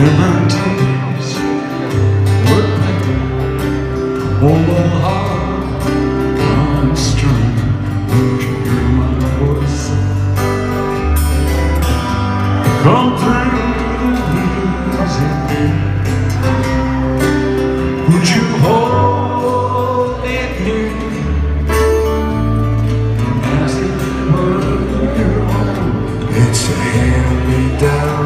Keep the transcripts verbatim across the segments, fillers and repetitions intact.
Mementos were on the heart on string. Would you hear my voice come through the music? Would you hold it near as it were your own? It's a hand-me-down.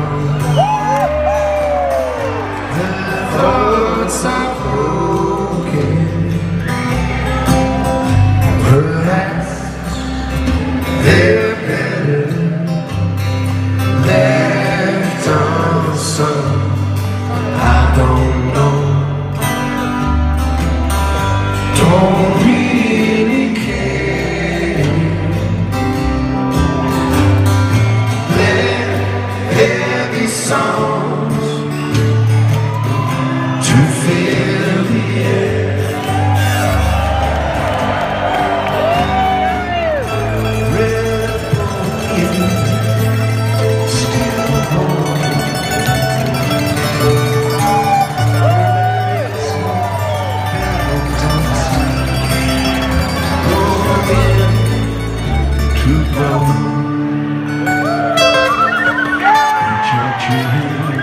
Thoughts are broken. Perhaps they're better left unsung. I don't know. Don't really care. Let there be songs to fill the air. Red broken, still born. To go, reach out your hand.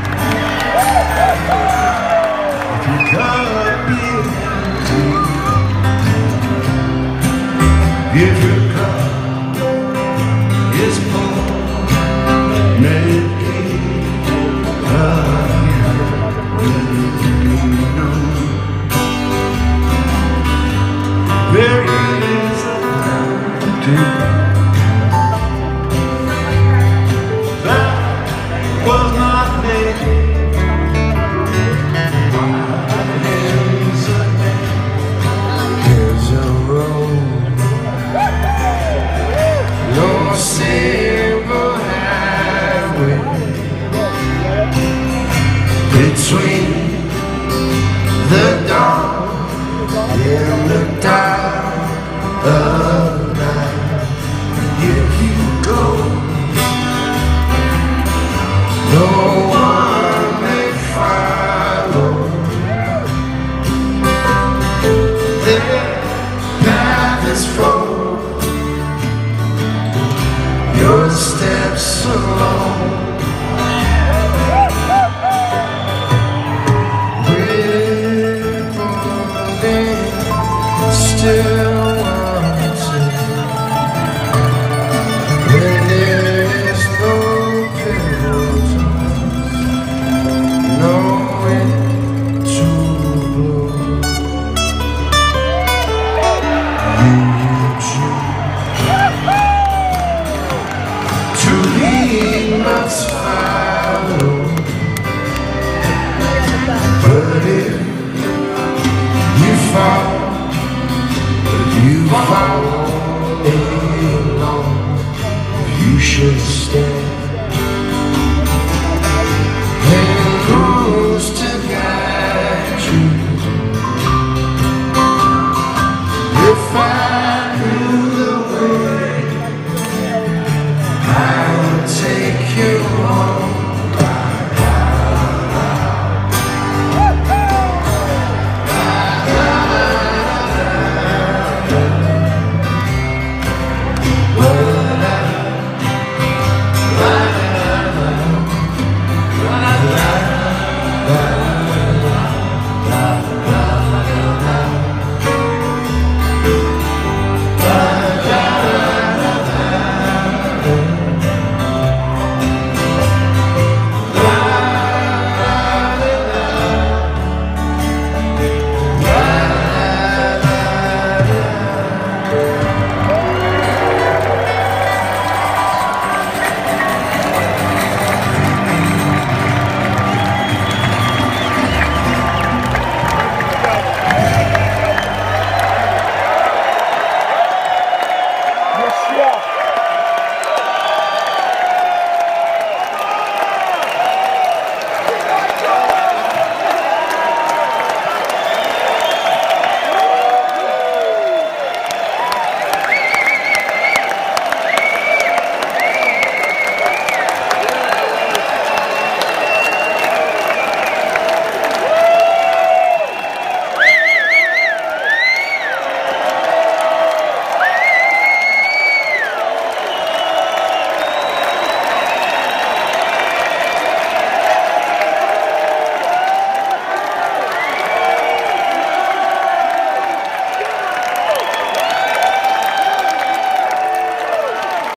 If you gotta be empty, if you